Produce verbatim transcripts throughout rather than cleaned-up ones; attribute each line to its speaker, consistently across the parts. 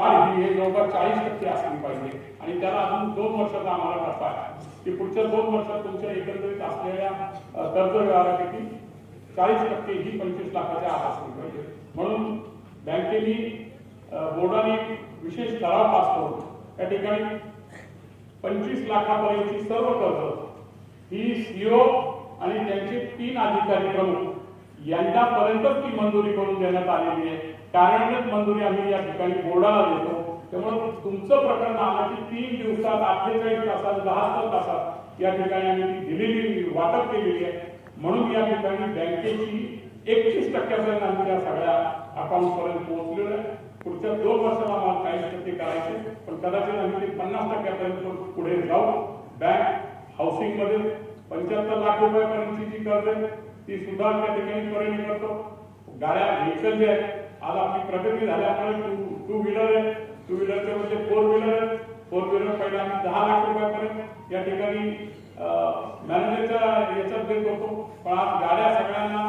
Speaker 1: हे जवळपास चाळीस टक्के असली पाहिजे आणि त्याला अजून दोन वर्षाचा आम्हाला टप्पा आहे की पुढच्या दोन वर्षात तुमच्या एकंदरीत असलेल्या कर्ज व्यवहारापैकी चाळीस टक्के ही पंचवीस लाखाच्या आत असली पाहिजे. म्हणून बँकेने बोर्डाने विशेष ठराव पास करून त्या ठिकाणी पंचवीस लाखापर्यंतची सर्व कर्ज ही सीओ आणि त्यांचे तीन अधिकारी प्रमुख यांच्यापर्यंतच ती मंजुरी करून देण्यात आलेली आहे. कार्यान्वित मंजुरी आम्ही या ठिकाणी बोर्डाला देतो. त्यामुळे तुमचं प्रकरण आलं की तीन दिवसात अठ्ठेचाळीस तासात बहात्तर तासात या ठिकाणी आम्ही दिलेली वाटप केलेली आहे. म्हणून या ठिकाणी बँकेची एकतीस टक्क्यापर्यंत आम्ही या सगळ्या अकाउंट पर्यंत पोहोचलेलो आहे. पुढच्या दोन वर्षात आम्हाला चाळीस टक्के करायचे पण कदाचित आम्ही ते पन्नास टक्क्यापर्यंत पुढे जाऊ. बँक हाऊसिंग मध्ये पंच्याहत्तर लाख रुपयापर्यंतची जी कर्ज आहे ती सुद्धा त्या ठिकाणी पर्यंत करतो. गाड्या व्हेकल जे आहेत आज आपली प्रगती झाल्यामुळे टू टू व्हीलर आहे, टू व्हीलरचे म्हणजे फोर व्हीलर आहे. फोर व्हीलर पहिला आम्ही दहा लाख रुपयापर्यंत या ठिकाणी मॅनेजरच्या याच्यात देत होतो. पण आज गाड्या सगळ्यांना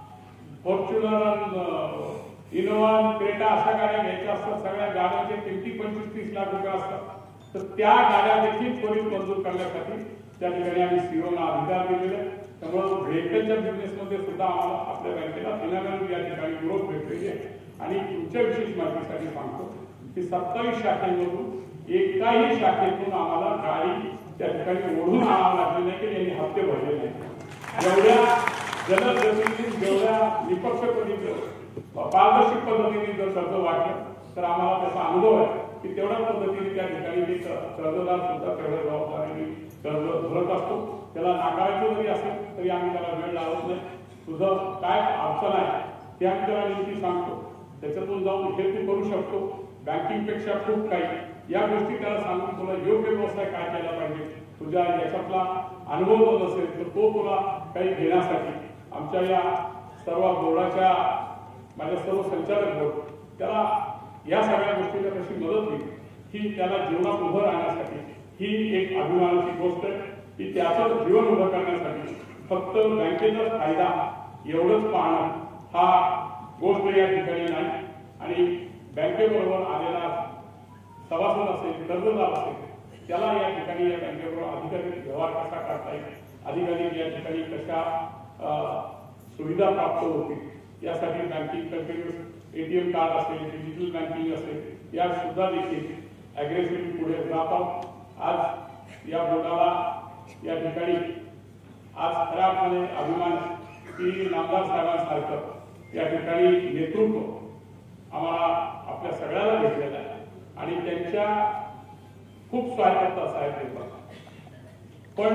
Speaker 1: फॉर्च्युनर, इनोवा, क्रेटा अशा गाड्या घ्यायच्या असतात. सगळ्या गाड्यांचे किमती पंचवीस तीस लाख रुपये असतात. तर त्या गाड्या देखील त्वरित मंजूर करण्यासाठी त्या ठिकाणी आम्ही सीओना अधिकार दिलेले. त्यामुळे व्हेकलच्या बिझनेसमध्ये सुद्धा आम्हाला आपल्या बँकेला फिनामिनल या ठिकाणी ग्रोथ भेटलेली आहे. आणि तुमच्या विशेष माहितीसाठी सांगतो की सत्तावीस शाखेमधून एकाही शाखेतून आम्हाला गाडी त्या ठिकाणी ओढून आणावं लागली नाही की त्यांनी हप्ते भरले नाही. जेवढ्या जलद गतीने, जेवढ्या निपक्ष पद्धतीने, पारदर्शक पद्धतीने जर कर्ज वाटलं तर आम्हाला त्याचा अनुभव आहे की तेवढ्या पद्धतीने त्या ठिकाणी कर्जदार सुद्धा तेवढ्या जबाबदारीने कर्ज भरत असतो. त्याला नाकारायचं जरी असेल तरी आम्ही त्याला वेळ लावत नाही. तुझं काय अडचण आहे ते आम्ही त्याला नेमकी सांगतो. त्याच्यातून जाऊन हे तू करू शकतो. बँकिंग पेक्षा खूप काही या गोष्टी त्याला सांगून तुला योग्य व्यवसाय काय केला पाहिजे, तुझ्या याच्यातला अनुभव जर असेल तर तो तुला काही घेण्यासाठी आमच्या या सर्व बोर्डाच्या माझ्या सर्व संचालक बोर्ड त्याला या सगळ्या गोष्टीला कशी मदत होईल ही त्याला जीवनात उभं राहण्यासाठी ही एक अभिमानाची गोष्ट आहे की त्याचं जीवन उभं करण्यासाठी फक्त बँकेचा फायदा एवढंच पाहणं हा गोष्ट या ठिकाणी नाही. आणि बँकेबरोबर आलेला सभासद असेल, कर्जदार असेल त्याला या ठिकाणी या बँकेबरोबर अधिकाधिक व्यवहार कसा करता येईल, अधिकाधिक या ठिकाणी कशा सुविधा प्राप्त होतील यासाठी बँकिंग कंटिन्यूस एटीएम कार्ड असेल, डिजिटल बँकिंग असेल या सुद्धा देखील अग्रेसिव्हली पुढे जात आहोत. आज या बोर्डाला या ठिकाणी आज खऱ्या अर्थाने अभिमान की नामदार साहेबांसारखं या ठिकाणी नेतृत्व आम्हाला आपल्या सगळ्याला भेटलेलं आहे. आणि त्यांच्या खूप स्वायत्तता साहेब देतात. पण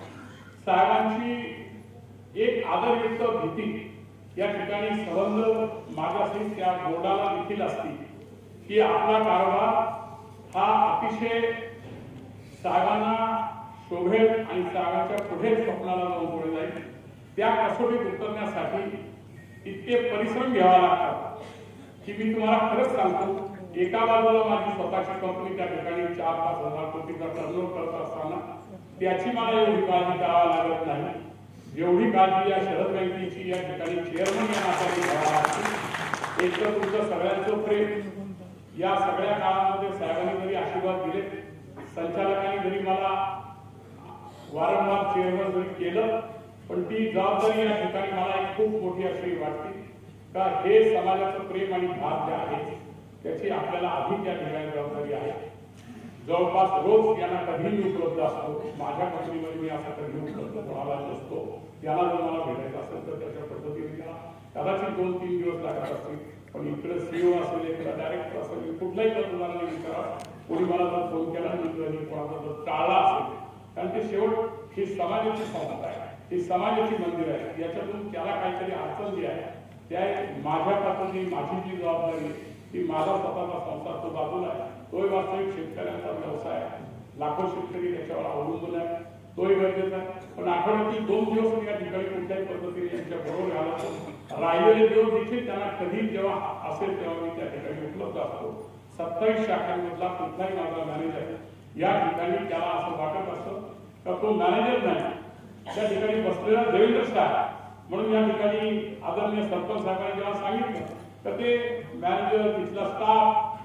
Speaker 1: साहेबांची एक आदरयुक्त भीती या ठिकाणी संबंध माझ्याशी त्या बोर्डाला देखील असती की आपला कारभार हा अतिशय साहेबांना शोभेल आणि साहेबांच्या पुढे स्वप्नाला जाऊन पुढे जाईल. त्या कसोटीत उतरण्यासाठी इतके परिश्रम घ्यावा लागतात की मी तुम्हाला खरंच सांगतो. एका बाजूला माझी स्वतःची कंपनी त्या ठिकाणी चार पाच हजार कोटीचा टर्नओव्हर करत असताना त्याची मला एवढी काळजी करावी लागत नाही जेवढी काळजी या शहर बँकेची या ठिकाणी चेअरमन या नात्याने घ्यावी लागते. एक तर तुमचं सगळ्यांचं प्रेम या सगळ्या काळामध्ये साहेबांनी जरी आशीर्वाद दिले, संचालकांनी जरी मला वारंवार चेअरमन जरी केलं, पण ती जबाबदारी या ठिकाणी मला एक खूप मोठी अशी वाटते का हे समाजाचं प्रेम आणि भाग जे आहे त्याची आपल्याला अधिक या ठिकाणी जबाबदारी आहे. जवळपास रोज यांना कधीही उपलब्ध असतो. माझ्या कंपनीमध्ये मी असा कधी उपलब्ध कोणाला नसतो. याला जर मला भेटायचं असेल तर त्याच्या पद्धतीने त्याला कदाचित दोन तीन दिवस लागत असतील. पण इकडे सीओ असेल, इकडे डायरेक्टर असेल, कुठलाही कर्जदाराला विचारा, कोणी मला जर फोन केला नाही, कोणाचा जर टाळला असेल, कारण ते शेवट ही समाजाची संस्था आहे, ही समाजाची मंदिर आहे. याच्यातून त्याला काहीतरी अडचण जी आहे त्या माझ्या पद्धती माझी जी जबाबदारी ती माझा स्वतःचा संसार तो बाजूला आहे. तोही वास्तविक शेतकऱ्यांचा व्यवसाय आहे. लाखो शेतकरी त्याच्यावर अवलंबून आहे. तोही गरजेचा आहे. पण आठवड्यातील दोन दिवस या ठिकाणी कुठल्याही पद्धतीने यांच्या बरोबर घालतो. राहिलेले दिवस देखील त्यांना कधी जेव्हा असेल तेव्हा मी त्या ठिकाणी उपलब्ध असतो. सत्तावीस शाखांमधला कुठलाही माझा मॅनेजर या ठिकाणी त्याला असं वाटत असतं का तो मॅनेजर नाही, त्या ठिकाणी बसलेला देवेंद्र साहेब. म्हणून या ठिकाणी आदरणीय सरपंच साहेबांनी जेव्हा सांगितलं तर ते मॅनेजर तिथला स्टाफ हा अतिशय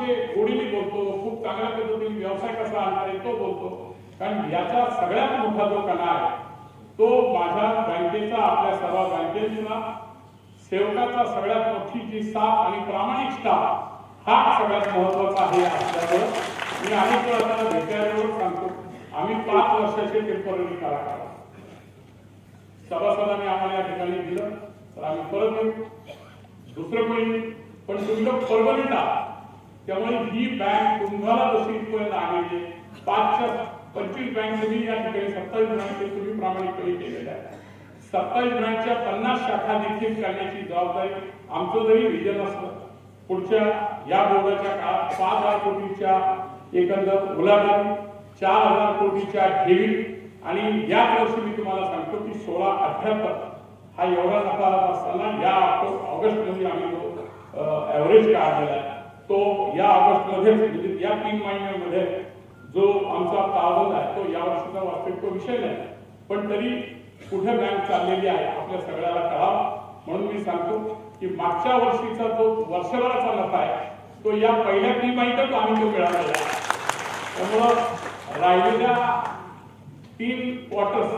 Speaker 1: अतिशय गोडीने बोलतो, खूप चांगल्या पद्धतीने व्यवसाय कसा आणता येईल तो बोलतो. कारण याचा सगळ्यात मोठा जो कणा आहे तो माझ्या बँकेचा, आपल्या सर्व बँकेचा सेवकाचा सगळ्यात मोठी जी साथ आणि प्रामाणिकता हा सगळ्यात महत्वाचा आहे असल्यामुळे मी अनेक वेळा त्यांना भेटल्यावर सांगतो, आम्ही पाच वर्षाचे टेम्पररी काढा सभासदांनी आम्हाला या ठिकाणी दिलं तर आम्ही परत येऊ, दुसरं कोणी पण तुम्ही लोक परमनंट आहात. त्यामुळे ही बँक तुम्हाला जशी इथपर्यंत आलेली पाचच्या पंचवीस बँक तुम्ही या ठिकाणी सत्तावीस ब्रँच तुम्ही प्रामाणिकपणे केलेल्या आहे. सत्तावीस ब्रँचच्या पन्नास शाखा देखील करण्याची जबाबदारी आमचं जरी विजन असलं पुढच्या या बोर्डाच्या काळात पाच हजार कोटीच्या एकंदर उलाढाल, चार हजार कोटीच्या ठेवी आणि याच वर्षी मी तुम्हाला सांगतो की सोळा अठ्याहत्तर हा एवढा नफा असताना या ऑगस्ट मध्ये आम्ही जो ऍव्हरेज काढलेला आहे तो या ऑगस्ट मध्ये म्हणजे या तीन महिन्यामध्ये जो आमचा ताळबंद आहे तो या वर्षीचा वास्तविक तो विषय नाही, पण तरी कुठे बँक चाललेली आहे आपल्या सगळ्याला कळावं म्हणून मी सांगतो की मागच्या वर्षीचा जो वर्षभराचा नफा आहे तो या पहिल्या तिमाहीतच आम्ही तो मिळालेला आहे. त्यामुळं राहिलेल्या तीन क्वार्टर्स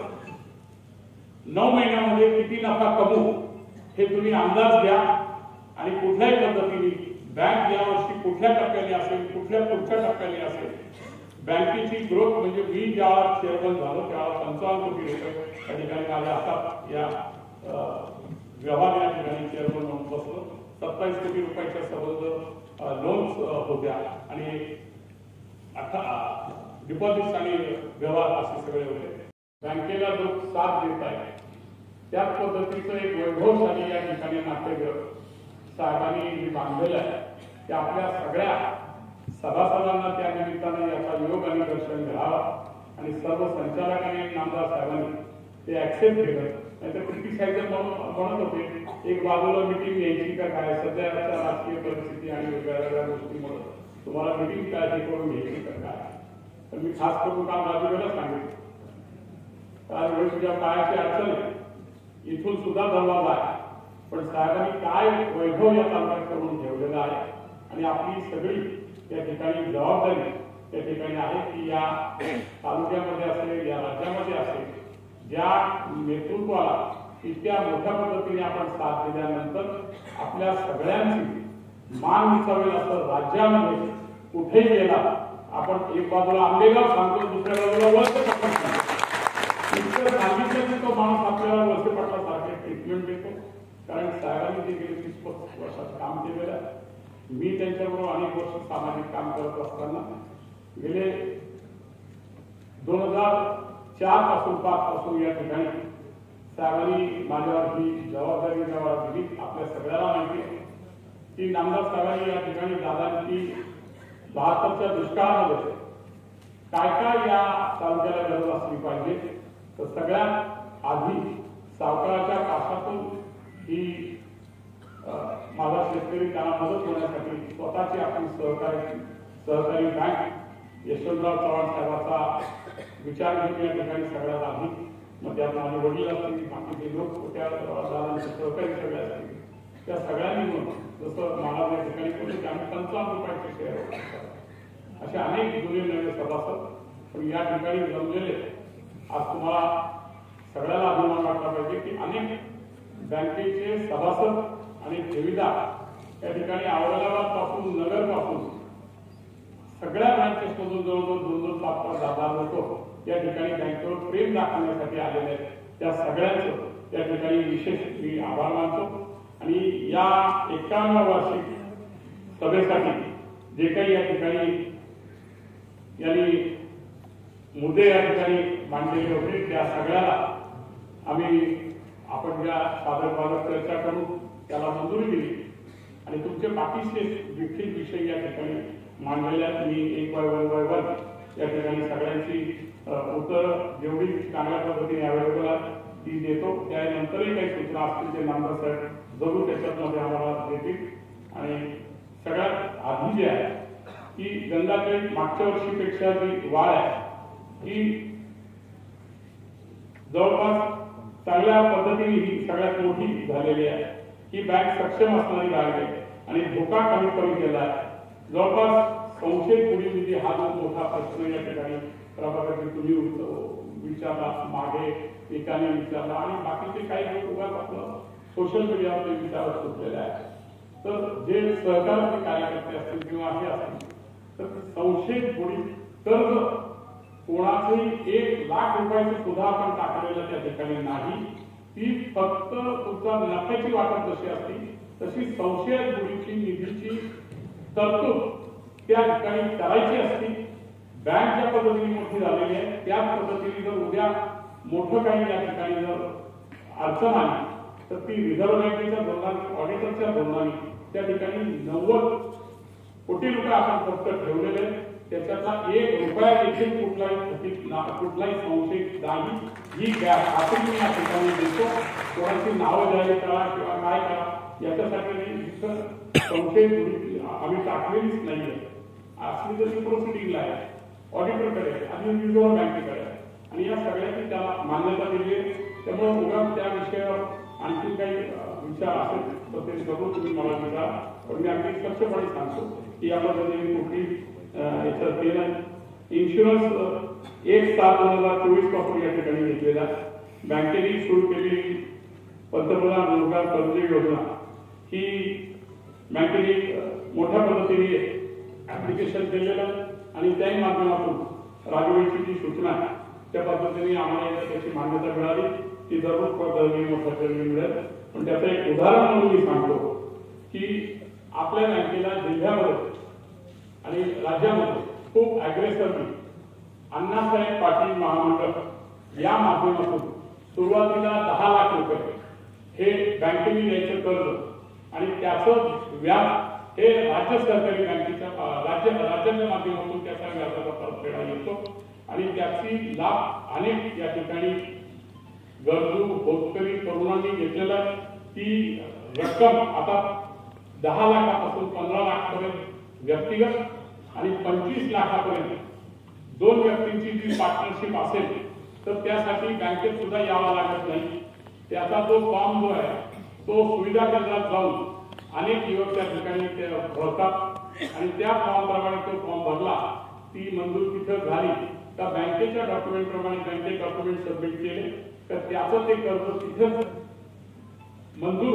Speaker 1: नऊ महिन्यामध्ये किती नफा कमवू हे तुम्ही अंदाज घ्या आणि कुठल्याही पद्धतीने बँक यावर्षी कुठल्या टप्प्याने असेल, कुठल्या पुढच्या टप्प्याने असेल, बँकेची ग्रोथ म्हणजे मी ज्या चेअरमन झालो त्यावेळेला पंचावन्न कोटी रुपये त्या ठिकाणी माझ्या हातात या व्यवहार या ठिकाणी चेअरमन म्हणून बसलो. सत्तावीस कोटी रुपयाच्या संबंध लोन्स होत्या आणि अठरा डिपॉझिट्स आणि व्यवहार असे सगळे होते. बँकेला जो साथ देत आहे त्याच पद्धतीचं एक वैभवशाली या ठिकाणी नाट्यगृह साहेबांनी जे बांधलेलं आहे ते आपल्या सगळ्या सभासदांना त्या निमित्ताने याचा योग आणि दर्शन घ्यावं आणि सर्व संचालकांनी नामदार साहेबांनी ते ऍक्सेप्ट केलं. नाहीतर क्रिटिसायझर म्हणत होते एक बाजूला मिटिंग यायची का काय, सध्याच्या राजकीय परिस्थिती आणि वेगळ्या वेगळ्या गोष्टीमुळे तुम्हाला मिटिंग काय हे करून घ्यायची का काय. तर मी खास करून काम राजूला सांगितलं त्यावेळी तुझ्या काळाची अडचण आहे इथून सुद्धा दरवाजा आहे, पण साहेबांनी काय वैभव या तालुक्यात करून ठेवलेला आहे आणि आपली सगळी या ठिकाणी जबाबदारी त्या ठिकाणी आहे की या तालुक्यामध्ये असेल या राज्यामध्ये असेल ज्या नेतृत्वाला इतक्या मोठ्या पद्धतीने आपण साथ दिल्यानंतर आपल्या सगळ्यांची मान विचारेल असं राज्यामध्ये कुठेही गेला आपण एक बाजूला आंबेगाव सांगतो दुसऱ्या बाजूला वळसे पाटला इतकं सांगितलं की तो माणूस आपल्याला वळसे पाटलासारखे ट्रीटमेंट देतो. कारण साहेबांनी जे गेले तीस पस्तीस वर्षात काम केलेलं आहे. मी त्यांच्याबरोबर अनेक वर्ष सामाजिक काम करत असताना गेले दोन हजार चार पासून पाच पासून या ठिकाणी साहेबांनी माझ्यावर ही जबाबदारी जेव्हा दिली आपल्या सगळ्याला माहिती आहे की नामदार साहेबांनी या ठिकाणी दादांची बहात्तरच्या दुष्काळामध्ये काय काय या तालुक्याला गरज असली पाहिजे तर सगळ्यात आधी सावकाराच्या काशातून ही माझा शेतकरी त्यांना मदत होण्यासाठी स्वतःची आपली सहकारी सहकारी बँक यशवंतराव चव्हाण साहेबांचा विचार घेऊन या ठिकाणी सगळ्यात आधी मग त्यात माझे वडील असतील बाकीचे लोक त्या दादांचे सहकारी सगळे असतील त्या सगळ्यांनी म्हणून जसं मला या ठिकाणी कोणी आम्ही पंचावन्न रुपयाचे शेअर असे अनेक जुने नवे सभासद पण या ठिकाणी जमलेले आज तुम्हाला सगळ्याला अभिमान वाटला पाहिजे की अनेक बँकेचे सभासद आणि ठेवीदार या ठिकाणी औरंगाबाद पासून नगर पासून सगळ्या बँकेस मधून जवळजवळ दोन दोन पाच पाच हजार लोक या ठिकाणी बँकेवर प्रेम दाखवण्यासाठी आलेले आहेत. त्या सगळ्यांचं या ठिकाणी विशेष मी आभार मानतो आणि या एकावन्न वार्षिक सभेसाठी जे काही या ठिकाणी यांनी मुद्दे या ठिकाणी मांडलेले होते त्या सगळ्याला आम्ही आपण ज्या सादर बादर चर्चा करू त्याला मंजुरी दिली आणि तुमचे बाकीचे देखील विषय या ठिकाणी मांडलेल्या मी एक बाय वन बाय वन या ठिकाणी सगळ्यांची उत्तर जेवढी चांगल्या पद्धतीने अवेलेबल आहे ती देतो. त्यानंतरही काही सूचना असतील ते नामदार साहेब जरूर त्याच्यामध्ये आम्हाला देतील. आणि सगळ्यात आधी जे आहे की गंगाजळी मागच्या वर्षीपेक्षा जी वाढ आहे की जवळपास चांगल्या पद्धतीने ही सगळ्यात मोठी झालेली आहे. ही बँक सक्षम असणारी बँक आहे आणि धोका कमी कमी केला आहे. जवळपास संशयित बुडी निधी हा जो मोठा प्रश्न या ठिकाणी प्रभागातील तुम्ही विचारला, मागे एकाने विचारला आणि बाकीचे काही लोक उगाच आपलं सोशल मीडियावर ते विचारत सुटलेले आहे. तर जे सहकाराचे कार्यकर्ते असतील किंवा हे असतील तर संशयित बुडी कर्ज कोणाचंही एक लाख रुपयाचं सुद्धा आपण टाकलेलं त्या ठिकाणी नाही. ती फक्त तुमचा नफ्याची वाटप जशी असती तशी संशयित बुडीची निधीची तरतूद त्या ठिकाणी करायची असती. बँक ज्या पद्धतीने मोठी झालेली आहे त्याच पद्धतीने जर उद्या मोठं काही या ठिकाणी जर अडचण आली तर ती रिझर्व्ह बँकेच्या धोरणाने, ऑडिटरच्या धोरणाने त्या ठिकाणी नव्वद कोटी रुपये आपण फक्त ठेवलेले, त्याच्यातला एक रुपया देखील कुठलाही कुठलाही संशयित नाही. ही खात्री मी या ठिकाणी देतो. कोणाची नावं जाहीर करा किंवा काय करा याच्यासाठी नाही. संशयित आम्ही टाकलेलीच नाहीये. असली तरी प्रोसिडिंगला आहे, ऑडिटरकडे आणि रिझर्व्ह बँकेकडे आणि या सगळ्यांनी त्याला मान्यता दिली आहे. त्यामुळे उगा त्या विषयावर आणखी काही विचार असेल तर ते सर्व तुम्ही मला विचारा. पण मी अगदी स्पष्टपणे सांगतो की या पद्धतीने कुठली याच्यात केलं. इन्शुरन्स एक सात दोन हजार चोवीस पासून या ठिकाणी घेतलेला बँकेने सुरू केलेली पंतप्रधान रोजगार कर्ज योजना ही बँकेने मोठ्या पद्धतीने ऍप्लिकेशन केलेलं आणि त्याही माध्यमातून राजवटीची जी सूचना आहे त्या पद्धतीने आम्हाला त्याची मान्यता मिळाली. ती जरूर पद्धतीने मोठ्या पद्धतीने मिळेल. पण त्याचं एक उदाहरण म्हणून मी सांगतो की आपल्या बँकेला जिल्ह्यामध्ये आणि राज्यामध्ये खूप अग्रेसिव्हली अण्णासाहेब पाटील महामंडळ या माध्यमातून सुरुवातीला दहा लाख रुपये हे बँकेने द्यायचं कर्ज आणि त्याचं व्याज हे राज्य सहकारी बँकेच्या राज्य राज्याच्या माध्यमातून त्याचा व्याजाचा परतफेडा येतो आणि त्याची लाभ अनेक या ठिकाणी गरजू होतकरी तरुणांनी घेतलेला. ती रक्कम आता दहा लाखापासून पंधरा लाख पर्यंत व्यक्तिगत आणि पंचवीस लाखापर्यंत दोन व्यक्तींची जी पार्टनरशिप असेल तर त्यासाठी बँकेत सुद्धा यावं लागत नाही. त्याचा जो फॉर्म जो आहे तो सुविधा केंद्रात जाऊन अनेक युवक त्या ठिकाणी ते भरतात आणि त्या फॉर्म प्रमाणे तो फॉर्म भरला, ती मंजूर तिथं झाली तर बँकेच्या डॉक्युमेंट प्रमाणे बँकेचे डॉक्युमेंट सबमिट केले तर त्याचं ते कर्ज तिथेच मंजूर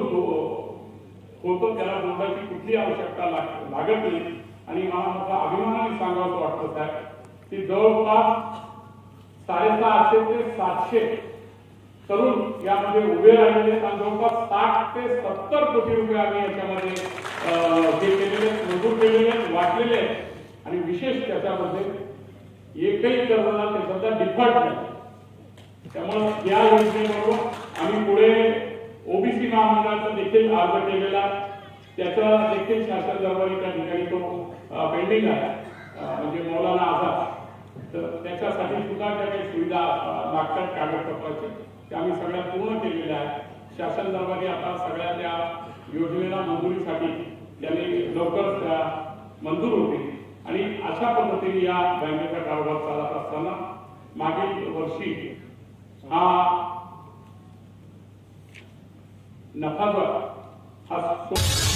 Speaker 1: होतो. त्याला बोर्डाची कुठली आवश्यकता लागत नाही. आणि मला मोठा अभिमानाने सांगावं वाटतं साहेब की जवळपास साडेसहाशे ते सातशे तरुण यामध्ये उभे राहिलेले आणि जवळपास साठ ते सत्तर कोटी रुपये आम्ही याच्यामध्ये हे केलेले, मंजूर केलेले, वाटलेले आहेत. आणि विशेष त्याच्यामध्ये एकही कर्जदार त्याचा डिफॉल्ट नाही. त्यामुळे या योजनेबरोबर आम्ही पुढे ओबीसी महामंडळाचा देखील अर्ज केलेला, त्याचा देखील शासन दरबारी त्या ठिकाणी तो पेंडिंग आहे म्हणजे मौलाना आझाद. तर त्याच्यासाठी सुद्धा ज्या काही सुविधा लागतात कागदपत्राचे त्या आम्ही सगळ्या पूर्ण केलेल्या आहेत. शासन दरबारी आता सगळ्या त्या योजनेला मंजुरीसाठी त्यांनी लवकरच त्या मंजूर होतील आणि अशा पद्धतीने या बँकेचा कारभार चालत असताना मागील वर्षी हा नफा जो हा